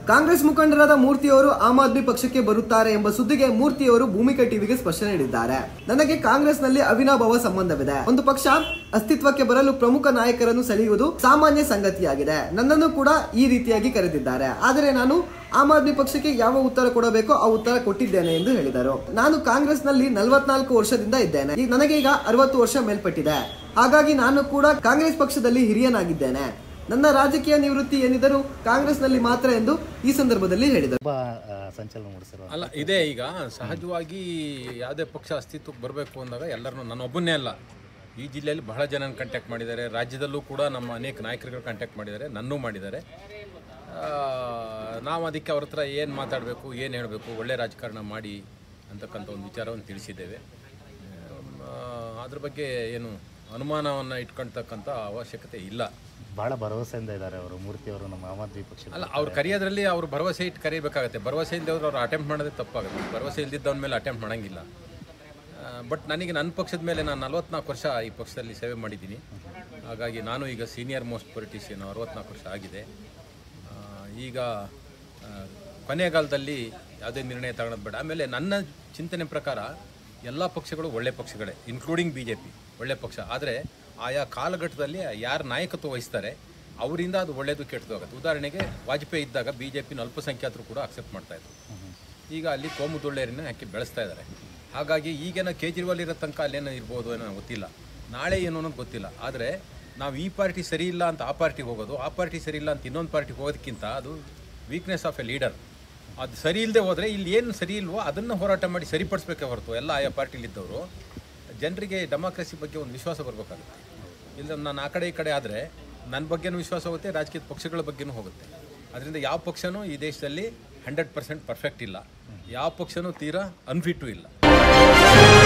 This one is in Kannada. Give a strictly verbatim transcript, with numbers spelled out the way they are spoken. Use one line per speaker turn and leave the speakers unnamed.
ಕಾಂಗ್ರೆಸ್ ಮುಖಂಡರಾದ ಮೂರ್ತಿಯವರು ಆಮ್ ಆದ್ಮಿ ಪಕ್ಷಕ್ಕೆ ಬರುತ್ತಾರೆ ಎಂಬ ಸುದ್ದಿಗೆ ಮೂರ್ತಿಯವರು ಭೂಮಿಕಾ ಟಿವಿಗೆ ಸ್ಪಷ್ಟನೆ ನೀಡಿದ್ದಾರೆ. ನನಗೆ ಕಾಂಗ್ರೆಸ್ನಲ್ಲಿ ಅವಿನಾಭಾವ ಸಂಬಂಧವಿದೆ. ಒಂದು ಪಕ್ಷ ಅಸ್ತಿತ್ವಕ್ಕೆ ಬರಲು ಪ್ರಮುಖ ನಾಯಕರನ್ನು ಸೆಳೆಯುವುದು ಸಾಮಾನ್ಯ ಸಂಗತಿಯಾಗಿದೆ. ನನ್ನನ್ನು ಕೂಡ ಈ ರೀತಿಯಾಗಿ ಕರೆದಿದ್ದಾರೆ. ಆದರೆ ನಾನು ಆಮ್ ಆದ್ಮಿ ಪಕ್ಷಕ್ಕೆ ಯಾವ ಉತ್ತರ ಕೊಡಬೇಕೋ ಆ ಉತ್ತರ ಕೊಟ್ಟಿದ್ದೇನೆ ಎಂದು ಹೇಳಿದರು. ನಾನು ಕಾಂಗ್ರೆಸ್ನಲ್ಲಿ ನಲವತ್ನಾಲ್ಕು ವರ್ಷದಿಂದ ಇದ್ದೇನೆ. ಈಗ ನನಗೆ ಈಗ ಅರವತ್ತು ವರ್ಷ ಮೇಲ್ಪಟ್ಟಿದೆ. ಹಾಗಾಗಿ ನಾನು ಕೂಡ ಕಾಂಗ್ರೆಸ್ ಪಕ್ಷದಲ್ಲಿ ಹಿರಿಯನಾಗಿದ್ದೇನೆ. ನನ್ನ ರಾಜಕೀಯ ನಿವೃತ್ತಿ ಏನಿದರೂ ಕಾಂಗ್ರೆಸ್ನಲ್ಲಿ ಮಾತ್ರ ಎಂದು ಈ ಸಂದರ್ಭದಲ್ಲಿ ಹೇಳಿದರು.
ಅಲ್ಲ ಇದೇ ಈಗ ಸಹಜವಾಗಿ ಯಾವುದೇ ಪಕ್ಷ ಅಸ್ತಿತ್ವಕ್ಕೆ ಬರಬೇಕು ಅಂದಾಗ ಎಲ್ಲರನ್ನು ನಾನು ಒಬ್ಬನೇ ಅಲ್ಲ, ಈ ಜಿಲ್ಲೆಯಲ್ಲಿ ಬಹಳ ಜನ ಕಾಂಟ್ಯಾಕ್ಟ್ ಮಾಡಿದ್ದಾರೆ. ರಾಜ್ಯದಲ್ಲೂ ಕೂಡ ನಮ್ಮ ಅನೇಕ ನಾಯಕರುಗಳು ಕಾಂಟ್ಯಾಕ್ಟ್ ಮಾಡಿದ್ದಾರೆ, ನನ್ನೂ ಮಾಡಿದ್ದಾರೆ. ನಾವು ಅದಕ್ಕೆ ಅವ್ರ ಹತ್ರ ಏನು ಮಾತಾಡಬೇಕು, ಏನು ಹೇಳಬೇಕು, ಒಳ್ಳೆ ರಾಜಕಾರಣ ಮಾಡಿ ಅಂತಕ್ಕಂಥ ಒಂದು ವಿಚಾರವನ್ನು ತಿಳಿಸಿದ್ದೇವೆ. ಅದ್ರ ಬಗ್ಗೆ ಏನು ಅನುಮಾನವನ್ನು ಇಟ್ಕೊಳ್ತಕ್ಕಂಥ ಅವಶ್ಯಕತೆ ಇಲ್ಲ.
ಭಾಳ ಭರವಸೆಯಿಂದ ಇದ್ದಾರೆ ಅವರು, ಮೂರ್ತಿಯವರು, ನಮ್ಮ ಆಮ್ ಆದ್ಮಿ ಪಕ್ಷ.
ಅಲ್ಲ, ಅವ್ರು ಕರೆಯೋದ್ರಲ್ಲಿ ಅವರು ಭರವಸೆ ಇಟ್ಟು ಕರಿಬೇಕಾಗುತ್ತೆ. ಭರವಸೆ ಇಲ್ಲದೆ ಅವ್ರು ಅವ್ರು ಅಟೆಂಪ್ಟ್ ಮಾಡೋದೇ ತಪ್ಪಾಗುತ್ತೆ. ಭರವಸೆ ಇಲ್ದಿದ್ದವನ ಮೇಲೆ ಅಟೆಂಪ್ಟ್ ಮಾಡೋಂಗಿಲ್ಲ. ಬಟ್ ನನಗೆ ನನ್ನ ಪಕ್ಷದ ಮೇಲೆ ನಾನು ನಲ್ವತ್ನಾಲ್ಕು ವರ್ಷ ಈ ಪಕ್ಷದಲ್ಲಿ ಸೇವೆ ಮಾಡಿದ್ದೀನಿ. ಹಾಗಾಗಿ ನಾನು ಈಗ ಸೀನಿಯರ್ ಮೋಸ್ಟ್ ಪೊಲಿಟಿಷಿಯನ್, ಅರವತ್ನಾಲ್ಕು ವರ್ಷ ಆಗಿದೆ. ಈಗ ಕೊನೆಗಾಲದಲ್ಲಿ ಯಾವುದೇ ನಿರ್ಣಯ ತಗೊಳ್ಳೋದು ಬೇಡ. ಆಮೇಲೆ ನನ್ನ ಚಿಂತನೆ ಪ್ರಕಾರ ಎಲ್ಲ ಪಕ್ಷಗಳು ಒಳ್ಳೆ ಪಕ್ಷಗಳೇ, ಇನ್ಕ್ಲೂಡಿಂಗ್ ಬಿ ಜೆ ಪಿ ಒಳ್ಳೆ ಪಕ್ಷ. ಆದರೆ ಆಯಾ ಕಾಲಘಟ್ಟದಲ್ಲಿ ಯಾರು ನಾಯಕತ್ವ ವಹಿಸ್ತಾರೆ ಅವರಿಂದ ಅದು ಒಳ್ಳೆಯದು ಕೆಟ್ಟದ್ದು ಆಗುತ್ತೆ. ಉದಾಹರಣೆಗೆ ವಾಜಪೇಯಿ ಇದ್ದಾಗ ಬಿ ಜೆ ಪಿನ ಅಲ್ಪಸಂಖ್ಯಾತರು ಕೂಡ ಅಕ್ಸೆಪ್ಟ್ ಮಾಡ್ತಾಯಿದ್ರು. ಈಗ ಅಲ್ಲಿ ಕೋಮು ದೊಳ್ಳೆಯರನ್ನ ಹಾಕಿ ಬೆಳೆಸ್ತಾ ಇದ್ದಾರೆ. ಹಾಗಾಗಿ ಈಗೇನೋ ಕೇಜ್ರಿವಾಲ್ ಇರೋ ತನಕ ಅಲ್ಲೇನೋ ಇರ್ಬೋದು ಏನೋ ಗೊತ್ತಿಲ್ಲ, ನಾಳೆ ಏನೋ ಅನ್ನೋದು ಗೊತ್ತಿಲ್ಲ. ಆದರೆ ನಾವು ಈ ಪಾರ್ಟಿ ಸರಿ ಇಲ್ಲ ಅಂತ ಆ ಪಾರ್ಟಿಗೆ ಹೋಗೋದು, ಆ ಪಾರ್ಟಿ ಸರಿ ಇಲ್ಲ ಅಂತ ಇನ್ನೊಂದು ಪಾರ್ಟಿಗೆ ಹೋಗೋದಕ್ಕಿಂತ ಅದು ವೀಕ್ನೆಸ್ ಆಫ್ ಎ ಲೀಡರ್. ಅದು ಸರಿ ಇಲ್ಲದೆ ಹೋದರೆ ಇಲ್ಲಿ ಏನು ಸರಿ ಇಲ್ವೋ ಅದನ್ನು ಹೋರಾಟ ಮಾಡಿ ಸರಿಪಡಿಸ್ಬೇಕೇ ಹೊರತು ಎಲ್ಲ ಆಯಾ ಪಾರ್ಟಿಲಿದ್ದವರು ಜನರಿಗೆ ಡೆಮಾಕ್ರಸಿ ಬಗ್ಗೆ ಒಂದು ವಿಶ್ವಾಸ ಬರಬೇಕಾಗುತ್ತೆ. ಇಲ್ಲ ನಾನು ಆ ಕಡೆ ಈ ಕಡೆ ಆದರೆ ನನ್ನ ಬಗ್ಗೆನೂ ವಿಶ್ವಾಸ ಹೋಗುತ್ತೆ, ರಾಜಕೀಯ ಪಕ್ಷಗಳ ಬಗ್ಗೆನೂ ಹೋಗುತ್ತೆ. ಅದರಿಂದ ಯಾವ ಪಕ್ಷನೂ ಈ ದೇಶದಲ್ಲಿ ಹಂಡ್ರೆಡ್ ಪರ್ಸೆಂಟ್ ಪರ್ಫೆಕ್ಟ್ ಇಲ್ಲ, ಯಾವ ಪಕ್ಷನೂ ತೀರಾ ಅನ್ಫಿಟ್ಟು ಇಲ್ಲ.